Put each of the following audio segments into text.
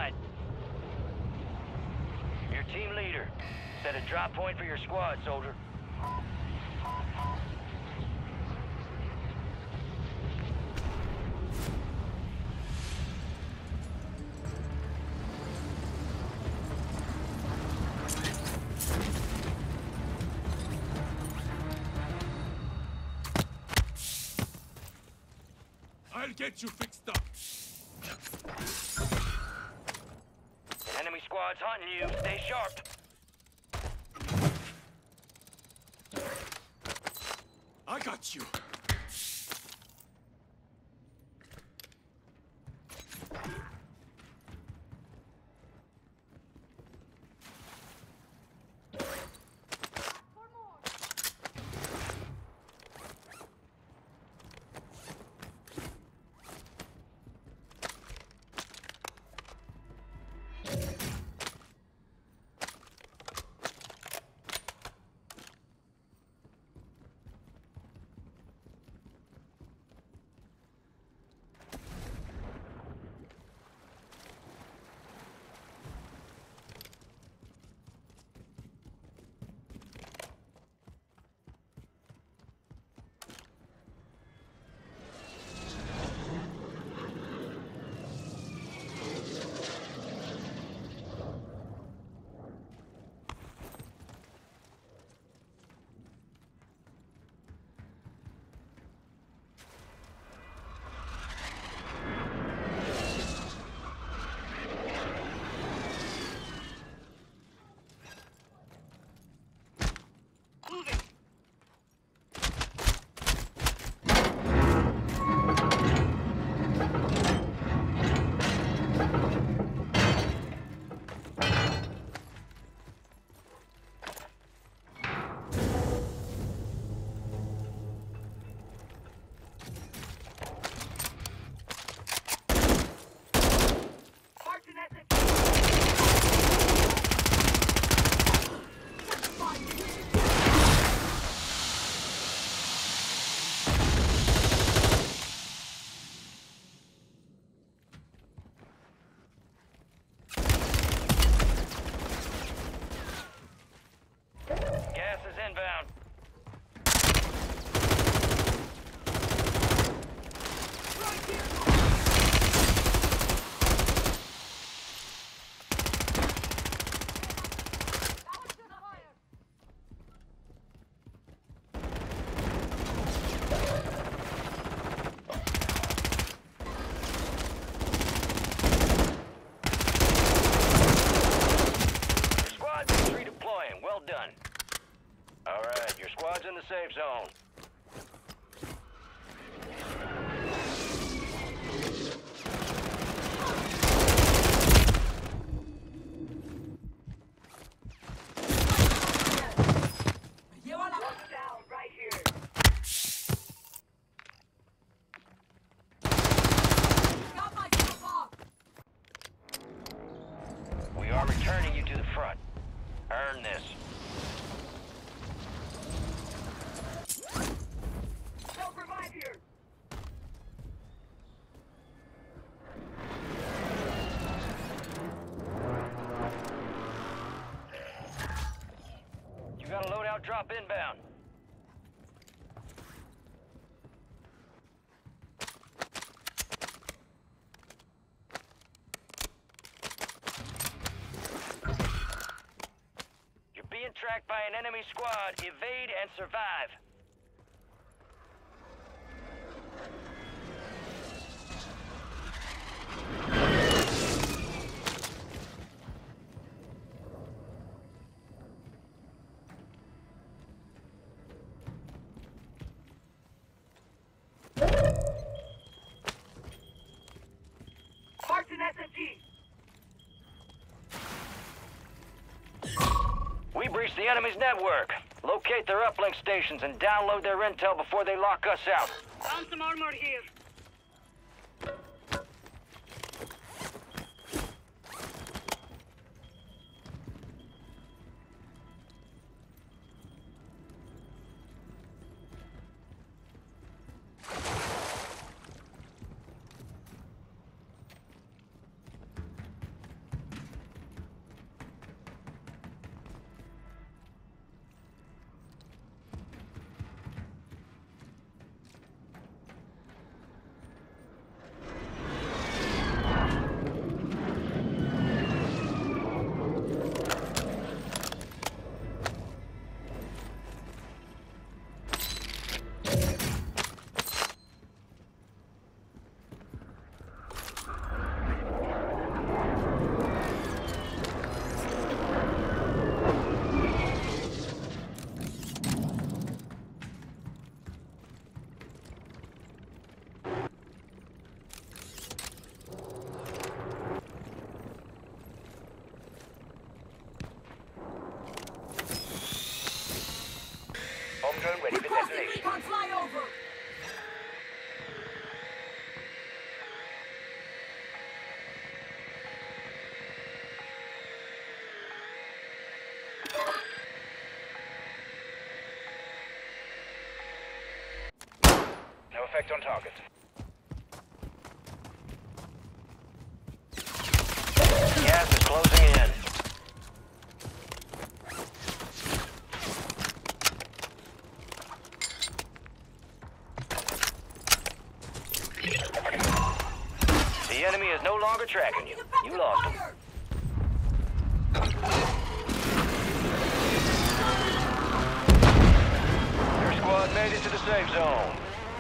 side. Your team leader. Set a drop point for your squad, soldier. I'll get you fixed up. Enemy squad's hunting you. Stay sharp. I got you. Inbound. Well done. All right, your squad's in the safe zone. Down right here. Got my jump off. We are returning you to the front. Earn this. Self-revive here. You got a loadout drop inbound. Being tracked by an enemy squad. Evade and survive. Martin SMG. We breached the enemy's network. Locate their uplink stations and download their intel before they lock us out. Found some armor here. effect on target. Gas is closing in. The enemy is no longer tracking you. You lost him. Your squad made it to the safe zone.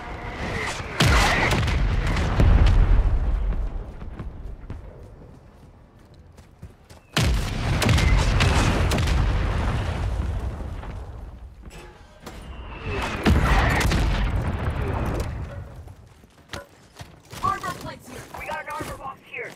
Armor plates here. We got an armor box here.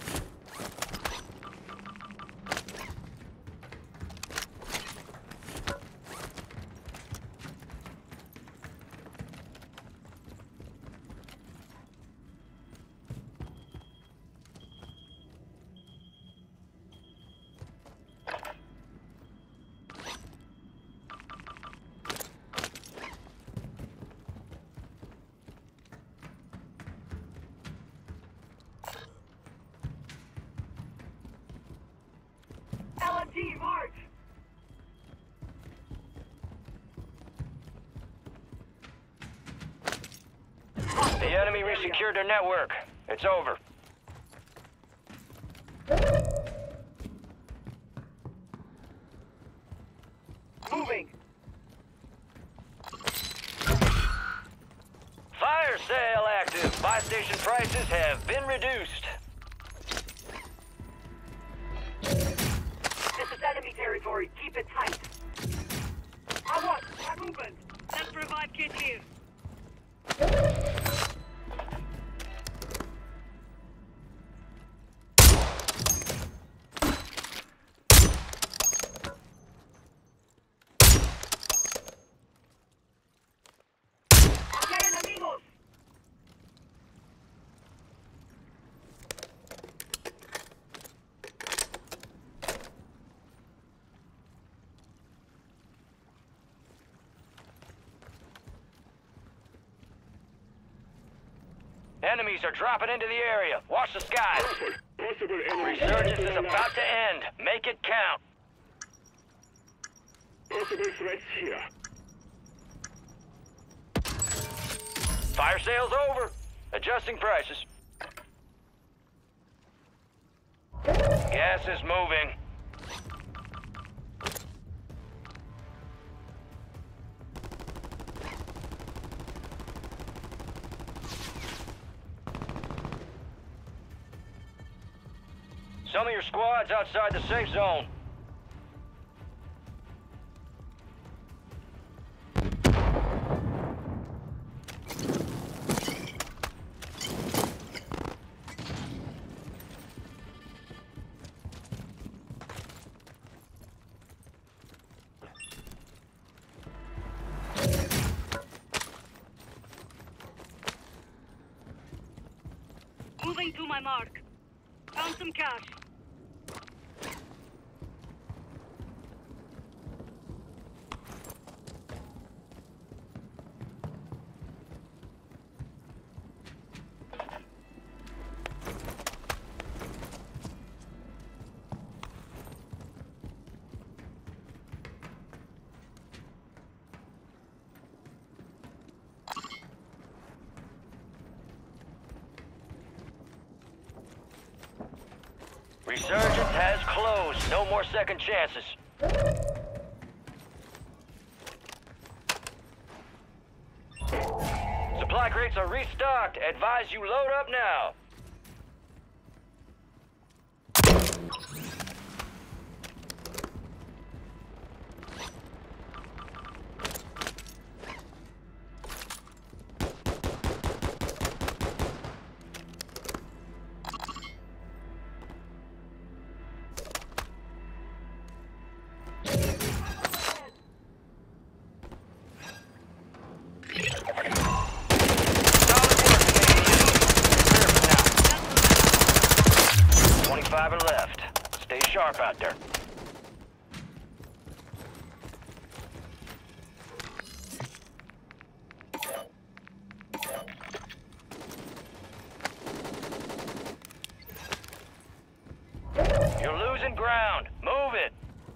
LMG, march! The enemy resecured their network. It's over. Moving. Fire sale active. Buy station prices have been reduced. This is enemy territory. Keep it tight. I want movement. Let's revive kit here. Okay, enemigos. Enemies are dropping into the area. Watch the skies. Resurgence is about to end. Make it count. Possible threats here. Fire sale's over. Adjusting prices. Gas is moving. Some of your squad's outside the safe zone. Moving to my mark. Found some cash. Resurgence has closed. No more second chances. Supply crates are restocked. Advise you load up now. Five are left. Stay sharp out there. You're losing ground. Move it.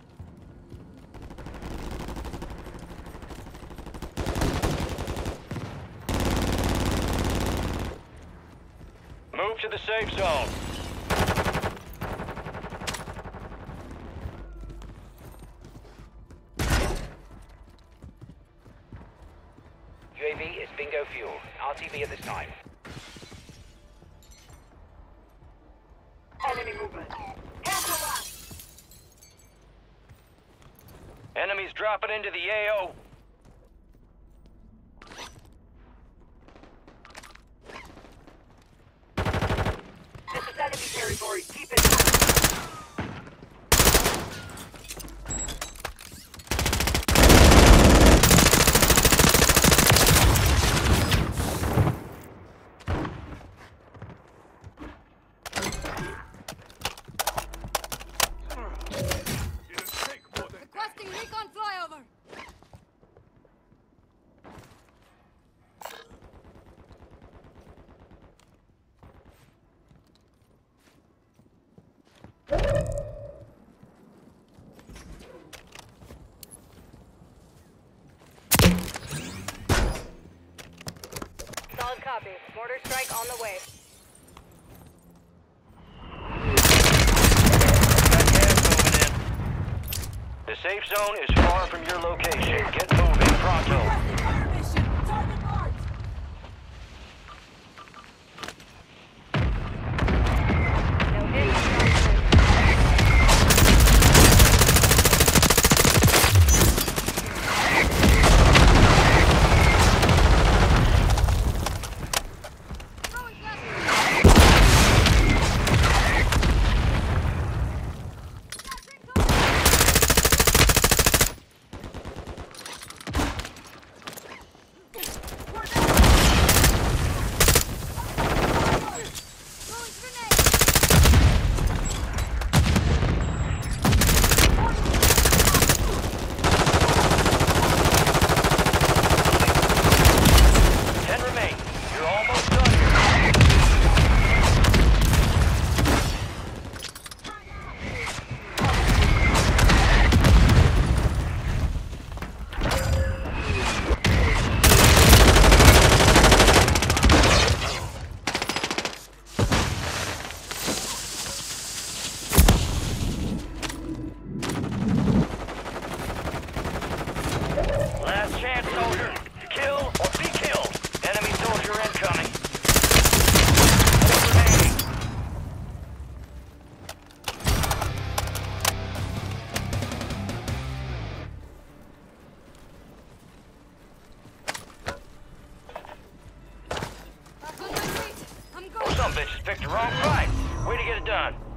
Move to the safe zone. UAV is bingo fuel. RTV at this time. Enemy movement. Cancel that. Enemies dropping into the AO. This is enemy territory. Keep it tight. It'll take more than that. Requesting recon flyover. Solid copy. Mortar strike on the way. The safe zone is far from your location. Get moving, pronto. Fire mission. Target marked. No hits. Throwing flashbang. Throwing grenade. Ten remain. You're almost done here. Last chance, soldier. Kill or be killed. Enemy soldier incoming. Four remaining. Back on my feet. I'm going. Some bitches picked the wrong fight. Way to get it done.